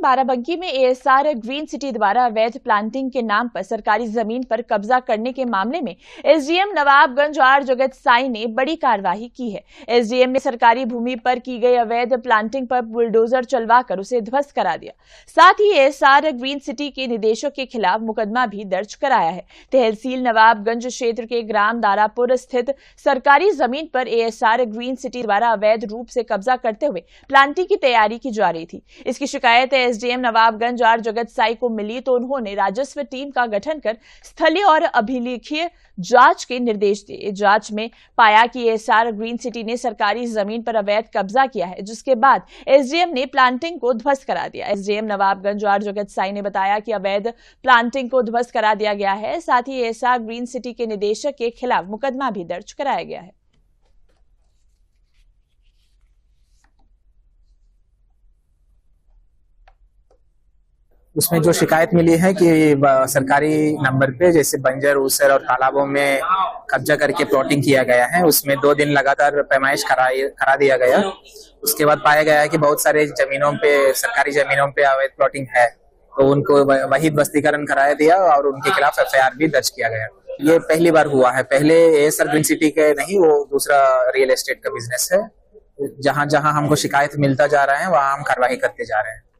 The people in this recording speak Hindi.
बाराबंकी में एएसआर ग्रीन सिटी द्वारा अवैध प्लांटिंग के नाम पर सरकारी जमीन पर कब्जा करने के मामले में एसडीएम नवाबगंज आर जगत साई ने बड़ी कार्रवाई की है। एसडीएम ने सरकारी भूमि पर की गई अवैध प्लांटिंग पर बुलडोजर चलवाकर उसे ध्वस्त करा दिया। साथ ही एएसआर ग्रीन सिटी के निदेशक के खिलाफ मुकदमा भी दर्ज कराया है। तहसील नवाबगंज क्षेत्र के ग्राम दारापुर स्थित सरकारी जमीन पर एएसआर ग्रीन सिटी द्वारा अवैध रूप से कब्जा करते हुए प्लांटिंग की तैयारी की जा रही थी। इसकी शिकायत एसडीएम नवाबगंज आर जगत साई को मिली तो उन्होंने राजस्व टीम का गठन कर स्थलीय और अभिलेखीय जांच के निर्देश दिए। जांच में पाया कि एएसआर ग्रीन सिटी ने सरकारी जमीन पर अवैध कब्जा किया है, जिसके बाद एसडीएम ने प्लांटिंग को ध्वस्त करा दिया। एसडीएम नवाबगंज आर जगत साई ने बताया कि अवैध प्लांटिंग को ध्वस्त करा दिया गया है। साथ ही एएसआर ग्रीन सिटी के निदेशक के खिलाफ मुकदमा भी दर्ज कराया गया है। उसमें जो शिकायत मिली है कि सरकारी नंबर पे जैसे बंजर ऊसर और तालाबों में कब्जा करके प्लॉटिंग किया गया है, उसमें 2 दिन लगातार पैमाइश करा दिया गया। उसके बाद पाया गया है कि बहुत सारे जमीनों पे, सरकारी जमीनों पे अवैध प्लॉटिंग है, तो उनको वही बस्तीकरण कराया दिया और उनके खिलाफ एफआईआर भी दर्ज किया गया। ये पहली बार हुआ है, पहले एएसआर ग्रीन सिटी के नहीं, वो दूसरा रियल एस्टेट का बिजनेस है। जहां जहां हमको शिकायत मिलता जा रहा है वहां हम कार्रवाई करते जा रहे हैं।